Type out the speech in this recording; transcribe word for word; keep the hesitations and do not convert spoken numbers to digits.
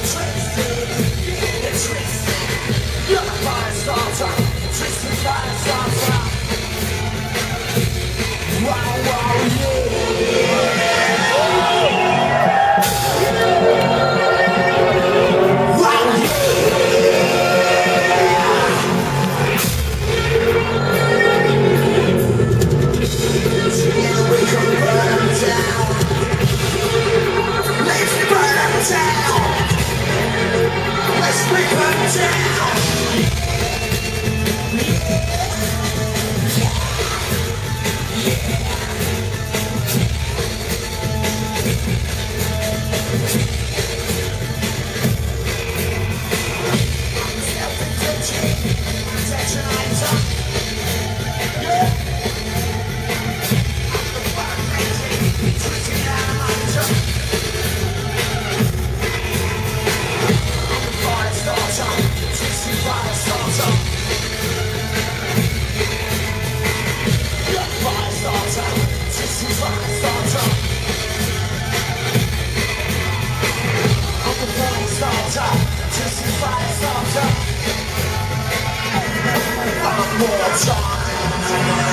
Twisted, get twisted. You're a Firestarter, twisted Firestarter. Wow, wow, yeah. Wow, yeah, we can burn them down. Let's burn them down. Let's break them down. One more time.